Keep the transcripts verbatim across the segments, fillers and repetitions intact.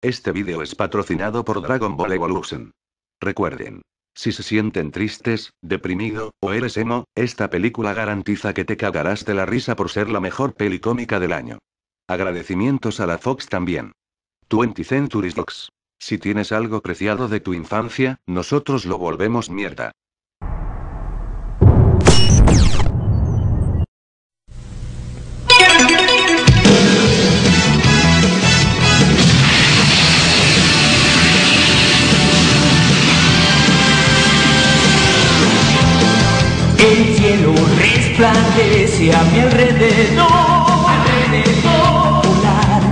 Este vídeo es patrocinado por Dragon Ball Evolution. Recuerden, si se sienten tristes, deprimido, o eres emo, esta película garantiza que te cagarás de la risa por ser la mejor peli cómica del año. Agradecimientos a la Fox también. twentieth Century Fox. Si tienes algo preciado de tu infancia, nosotros lo volvemos mierda. El cielo resplandece a mi alrededor, alrededor. Volar,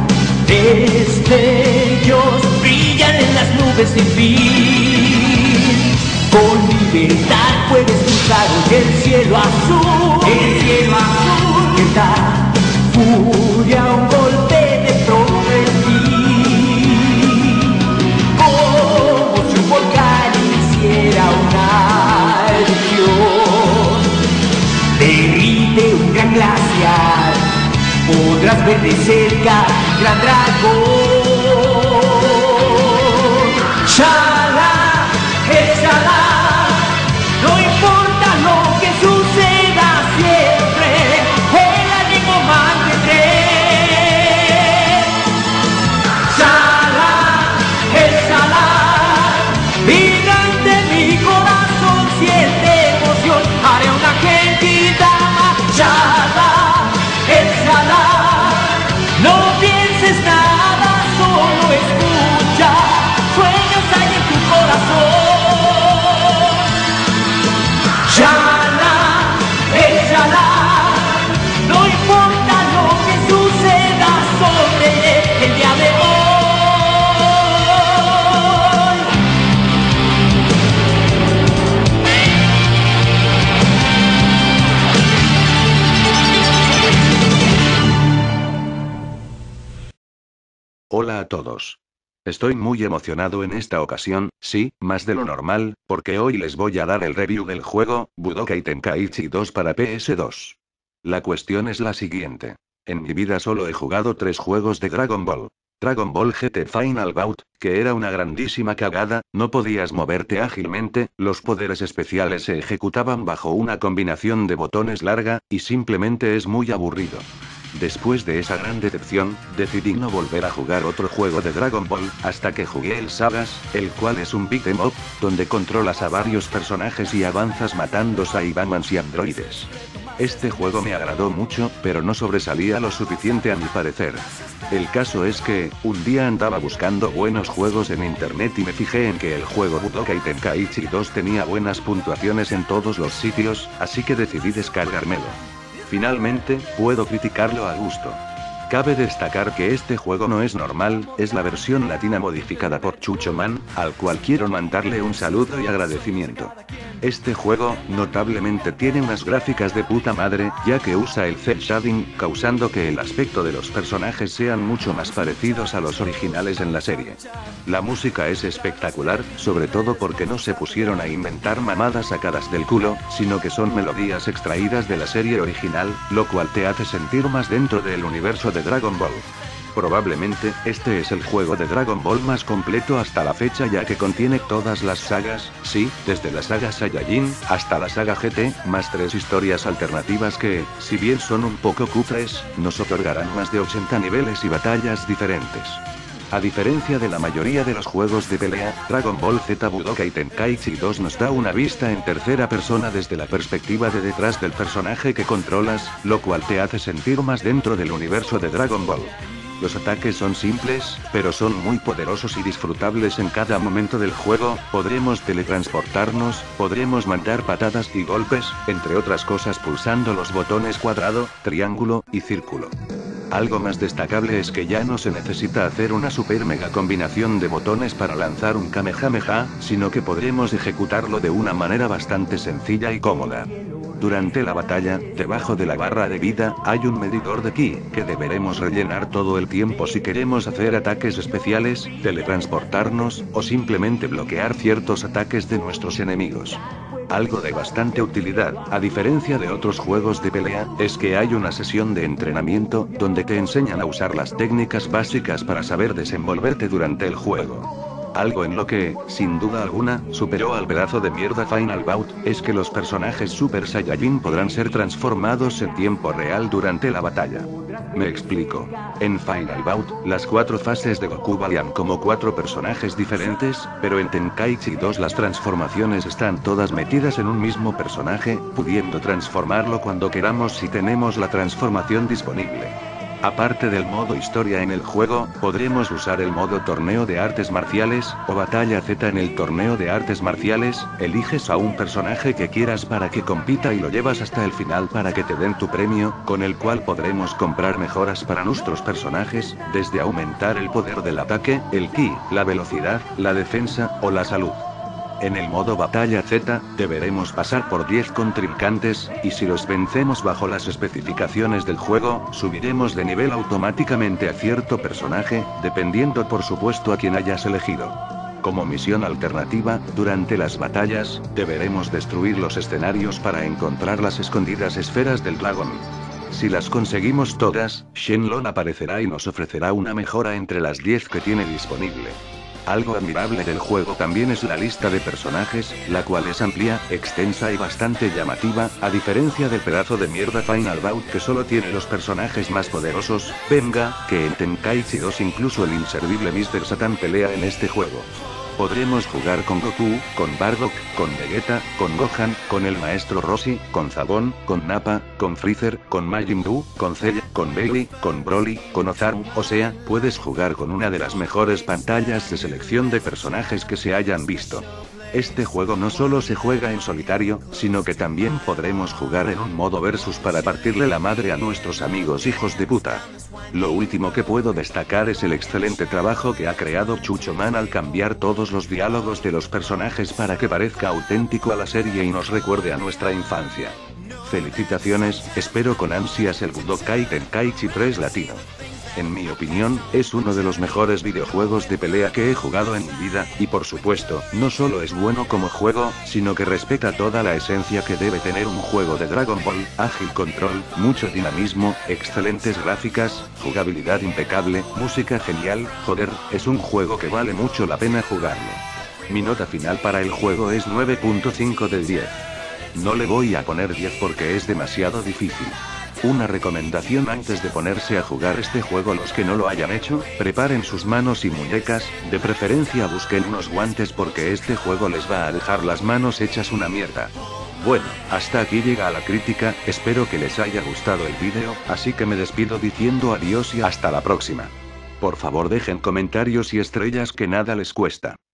destellos brillan en las nubes sin fin. Con libertad puedes cruzar hoy el cielo azul, el cielo azul. Que da furia un golpe de ti, como si un volcán hiciera una erupción. Derrite un gran glaciar, podrás ver de cerca un gran dragón. Shala, exhala, no importa lo que suceda siempre, el ánimo mantendré. Shala, exhala, vibrante mi corazón siente emoción, haré una gentita. Shala, exhala, no pienses nada, solo escucha, sueños hay en tu corazón. Shala, exhala, no importa lo que suceda sobre el día de hoy. Hola a todos. Estoy muy emocionado en esta ocasión, sí, más de lo normal, porque hoy les voy a dar el review del juego, Budokai Tenkaichi dos para P S dos. La cuestión es la siguiente. En mi vida solo he jugado tres juegos de Dragon Ball. Dragon Ball G T Final Bout, que era una grandísima cagada, no podías moverte ágilmente, los poderes especiales se ejecutaban bajo una combinación de botones larga, y simplemente es muy aburrido. Después de esa gran decepción, decidí no volver a jugar otro juego de Dragon Ball, hasta que jugué el Sagas, el cual es un beat 'em up, donde controlas a varios personajes y avanzas matando Saibamans y androides. Este juego me agradó mucho, pero no sobresalía lo suficiente a mi parecer. El caso es que, un día andaba buscando buenos juegos en internet y me fijé en que el juego Budokai Tenkaichi dos tenía buenas puntuaciones en todos los sitios, así que decidí descargármelo. Finalmente, puedo criticarlo a gusto. Cabe destacar que este juego no es normal, es la versión latina modificada por Chucho Man, al cual quiero mandarle un saludo y agradecimiento. Este juego, notablemente tiene unas gráficas de puta madre, ya que usa el cel shading, causando que el aspecto de los personajes sean mucho más parecidos a los originales en la serie. La música es espectacular, sobre todo porque no se pusieron a inventar mamadas sacadas del culo, sino que son melodías extraídas de la serie original, lo cual te hace sentir más dentro del universo de Dragon Ball. Probablemente, este es el juego de Dragon Ball más completo hasta la fecha, ya que contiene todas las sagas, sí, desde la saga Saiyajin, hasta la saga G T, más tres historias alternativas que, si bien son un poco cutres, nos otorgarán más de ochenta niveles y batallas diferentes. A diferencia de la mayoría de los juegos de pelea, Dragon Ball Z Budokai Tenkaichi dos nos da una vista en tercera persona desde la perspectiva de detrás del personaje que controlas, lo cual te hace sentir más dentro del universo de Dragon Ball. Los ataques son simples, pero son muy poderosos y disfrutables en cada momento del juego, podremos teletransportarnos, podremos mandar patadas y golpes, entre otras cosas pulsando los botones cuadrado, triángulo, y círculo. Algo más destacable es que ya no se necesita hacer una super mega combinación de botones para lanzar un Kamehameha, sino que podremos ejecutarlo de una manera bastante sencilla y cómoda. Durante la batalla, debajo de la barra de vida, hay un medidor de ki, que deberemos rellenar todo el tiempo si queremos hacer ataques especiales, teletransportarnos, o simplemente bloquear ciertos ataques de nuestros enemigos. Algo de bastante utilidad, a diferencia de otros juegos de pelea, es que hay una sesión de entrenamiento, donde te enseñan a usar las técnicas básicas para saber desenvolverte durante el juego. Algo en lo que, sin duda alguna, superó al pedazo de mierda Final Bout, es que los personajes Super Saiyajin podrán ser transformados en tiempo real durante la batalla. Me explico. En Final Bout, las cuatro fases de Goku valían como cuatro personajes diferentes, pero en Tenkaichi dos las transformaciones están todas metidas en un mismo personaje, pudiendo transformarlo cuando queramos si tenemos la transformación disponible. Aparte del modo historia en el juego, podremos usar el modo torneo de artes marciales, o batalla Z en el torneo de artes marciales, eliges a un personaje que quieras para que compita y lo llevas hasta el final para que te den tu premio, con el cual podremos comprar mejoras para nuestros personajes, desde aumentar el poder del ataque, el ki, la velocidad, la defensa, o la salud. En el modo batalla Z, deberemos pasar por diez contrincantes, y si los vencemos bajo las especificaciones del juego, subiremos de nivel automáticamente a cierto personaje, dependiendo por supuesto a quien hayas elegido. Como misión alternativa, durante las batallas, deberemos destruir los escenarios para encontrar las escondidas esferas del dragón. Si las conseguimos todas, Shenlong aparecerá y nos ofrecerá una mejora entre las diez que tiene disponible. Algo admirable del juego también es la lista de personajes, la cual es amplia, extensa y bastante llamativa, a diferencia del pedazo de mierda Final Bout que solo tiene los personajes más poderosos. Venga, que en Tenkaichi dos incluso el inservible míster Satan pelea en este juego. Podremos jugar con Goku, con Bardock, con Vegeta, con Gohan, con el Maestro Roshi, con Zabón, con Nappa, con Freezer, con Majin Buu, con Cell, con Baby, con Broly, con Ozaru, o sea, puedes jugar con una de las mejores pantallas de selección de personajes que se hayan visto. Este juego no solo se juega en solitario, sino que también podremos jugar en un modo versus para partirle la madre a nuestros amigos hijos de puta. Lo último que puedo destacar es el excelente trabajo que ha creado Chucho Man al cambiar todos los diálogos de los personajes para que parezca auténtico a la serie y nos recuerde a nuestra infancia. Felicitaciones, espero con ansias el Budokai Tenkaichi tres Latino. En mi opinión, es uno de los mejores videojuegos de pelea que he jugado en mi vida, y por supuesto, no solo es bueno como juego, sino que respeta toda la esencia que debe tener un juego de Dragon Ball: ágil control, mucho dinamismo, excelentes gráficas, jugabilidad impecable, música genial. Joder, es un juego que vale mucho la pena jugarlo. Mi nota final para el juego es nueve punto cinco de diez. No le voy a poner diez porque es demasiado difícil. Una recomendación antes de ponerse a jugar este juego: los que no lo hayan hecho, preparen sus manos y muñecas, de preferencia busquen unos guantes porque este juego les va a dejar las manos hechas una mierda. Bueno, hasta aquí llega la crítica, espero que les haya gustado el vídeo, así que me despido diciendo adiós y hasta la próxima. Por favor dejen comentarios y estrellas que nada les cuesta.